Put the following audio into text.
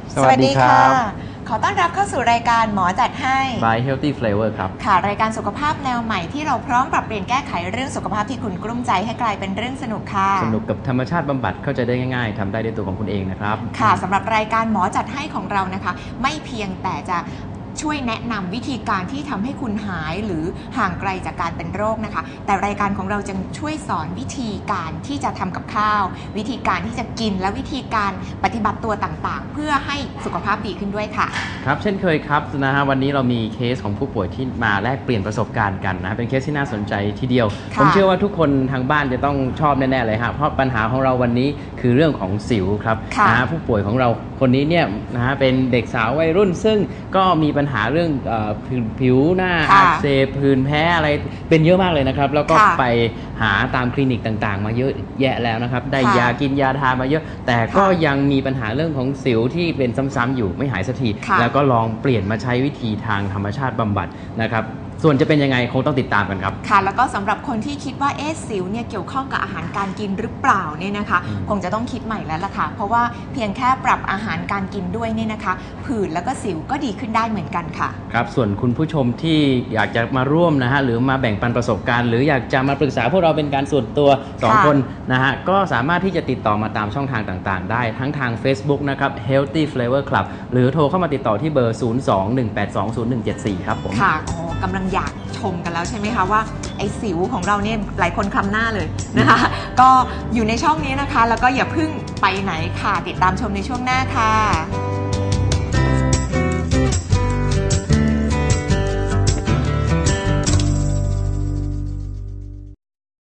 สวัสดีค่ะขอต้อนรับเข้าสู่รายการหมอจัดให้ by Healthy Flavor ครับค่ะรายการสุขภาพแนวใหม่ที่เราพร้อมปรับเปลี่ยนแก้ไขเรื่องสุขภาพที่คุณกลุ้มใจให้กลายเป็นเรื่องสนุกค่ะสนุกกับธรรมชาติบำบัดเข้าใจได้ง่ายๆทำได้ด้วยตัวของคุณเองนะครับค่ะสำหรับรายการหมอจัดให้ของเรานะคะไม่เพียงแต่จะช่วยแนะนำวิธีการที่ทำให้คุณหายหรือห่างไกลจากการเป็นโรคนะคะแต่รายการของเราจะช่วยสอนวิธีการที่จะทำกับข้าววิธีการที่จะกินและวิธีการปฏิบัติตัวต่างๆเพื่อให้สุขภาพดีขึ้นด้วยค่ะครับเช่นเคยครับนะฮะวันนี้เรามีเคสของผู้ป่วยที่มาแลกเปลี่ยนประสบการณ์กันนะเป็นเคสที่น่าสนใจทีเดียวผมเชื่อว่าทุกคนทางบ้านจะต้องชอบแน่ๆเลยครับเพราะปัญหาของเราวันนี้คือเรื่องของสิวครับนะฮะผู้ป่วยของเราคนนี้เนี่ยนะฮะเป็นเด็กสาววัยรุ่นซึ่งก็มีปัญหาเรื่องผิวหน้าอักเสบผื่นแพ้อะไรเป็นเยอะมากเลยนะครับแล้วก็ไปหาตามคลินิกต่างๆมาเยอะแยะแล้วนะครับได้ยากินยาทามาเยอะแต่ก็ยังมีปัญหาเรื่องของสิวที่เป็นซ้ำๆอยู่ไม่หายสักทีแล้วก็ลองเปลี่ยนมาใช้วิธีทางธรรมชาติบำบัดนะครับส่วนจะเป็นยังไงคงต้องติดตามกันครับค่ะแล้วก็สำหรับคนที่คิดว่าสิวเนี่ยเกี่ยวข้องกับอาหารการกินหรือเปล่าเนี่ยนะคะคงจะต้องคิดใหม่แล้วล่ะค่ะเพราะว่าเพียงแค่ปรับอาหารการกินด้วยเนี่ยนะคะผื่นแล้วก็สิวก็ดีขึ้นได้เหมือนกันค่ะครับส่วนคุณผู้ชมที่อยากจะมาร่วมนะฮะหรือมาแบ่งปันประสบการณ์หรืออยากจะมาปรึกษาพวกเราเป็นการส่วนตัว2คนนะฮะก็สามารถที่จะติดต่อมาตามช่องทางต่างๆได้ทั้งทาง Facebook นะครับ Healthy Flavor Club หรือโทรเข้ามาติดต่อที่เบอร์ 02-182-0174 ครับผมค่ะกำลังอยากชมกันแล้วใช่ไหมคะว่าไอ้สิวของเราเนี่ยหลายคนคลำหน้าเลยนะคะก็อยู่ในช่องนี้นะคะแล้วก็อย่าเพิ่งไปไหนค่ะติดตามชมในช่วงหน้าค่ะ